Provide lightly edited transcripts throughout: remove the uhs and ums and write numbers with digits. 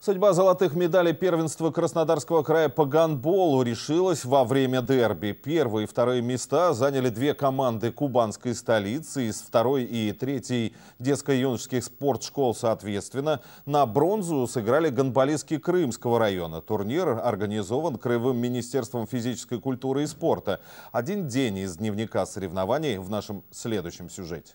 Судьба золотых медалей первенства Краснодарского края по гандболу решилась во время дерби. Первые и вторые места заняли две команды кубанской столицы из второй и третьей детско-юношеских спортшкол соответственно. На бронзу сыграли гандболистки Крымского района. Турнир организован Краевым министерством физической культуры и спорта. Один день из дневника соревнований в нашем следующем сюжете.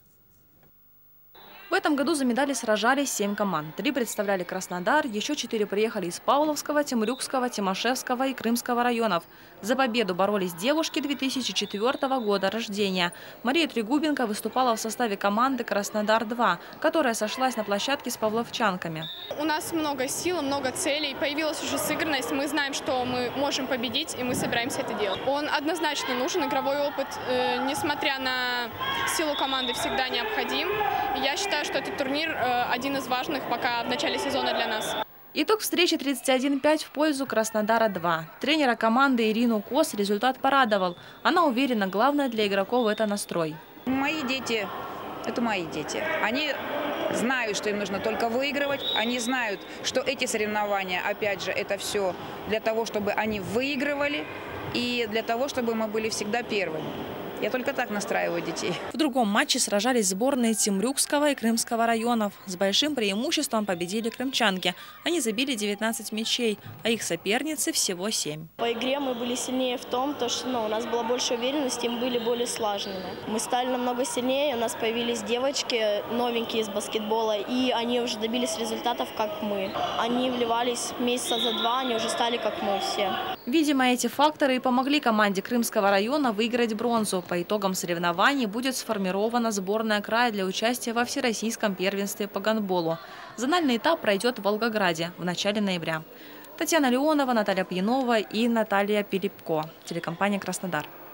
В этом году за медали сражались 7 команд. 3 представляли Краснодар, еще 4 приехали из Павловского, Темрюкского, Тимошевского и Крымского районов. За победу боролись девушки 2004 года рождения. Мария Трегубенко выступала в составе команды «Краснодар-2», которая сошлась на площадке с павловчанками. У нас много сил, много целей. Появилась уже сыгранность. Мы знаем, что мы можем победить, и мы собираемся это делать. Он однозначно нужен. Игровой опыт, несмотря на силу команды, всегда необходим. Я считаю, что этот турнир один из важных пока в начале сезона для нас. Итог встречи 31-5 в пользу Краснодара-2. Тренера команды Ирину Кос результат порадовал. Она уверена, главное для игроков – это настрой. Мои дети – это мои дети. Они знают, что им нужно только выигрывать. Они знают, что эти соревнования, опять же, это все для того, чтобы они выигрывали и для того, чтобы мы были всегда первыми. Я только так настраиваю детей. В другом матче сражались сборные Темрюкского и Крымского районов. С большим преимуществом победили крымчанки. Они забили 19 мячей, а их соперницы всего 7. По игре мы были сильнее в том, что у нас было больше уверенности, мы были более слаженными. Мы стали намного сильнее, у нас появились девочки новенькие из баскетбола, и они уже добились результатов, как мы. Они вливались месяца за 2, они уже стали как мы все. Видимо, эти факторы и помогли команде Крымского района выиграть бронзу. По итогам соревнований будет сформирована сборная края для участия во всероссийском первенстве по гандболу. Зональный этап пройдет в Волгограде в начале ноября. Татьяна Леонова, Наталья Пьянова и Наталья Пилипко. Телекомпания «Краснодар».